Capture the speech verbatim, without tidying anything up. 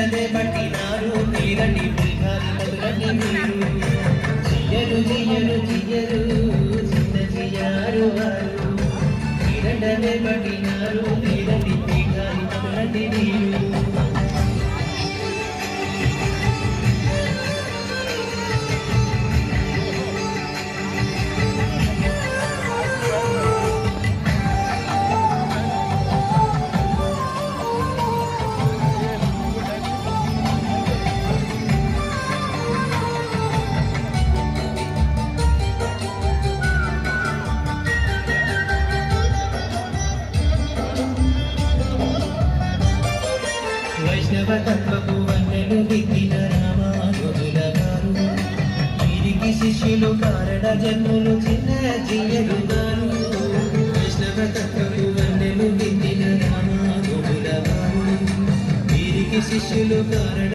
కిరణమే పట్టినారు మీరని పులిహారి మొదలని మీరు జియ్యరు జియ్యరు జియ్యరు చిన్న జియ్యారు వారు కిరణమే పట్టినారు మీరని పులిహారి మొదలని మీరు వైష్ణవతత్వపు వన్నెలు దిద్దిన రామానుజుల గారు వీరికి శిష్యులు కారణ జన్ములు చిన్న జియ్యలు గారు వైష్ణవతత్వపు వన్నెలు దిద్దిన రామానుజుల గారు వీరికి శిష్యులు కారణ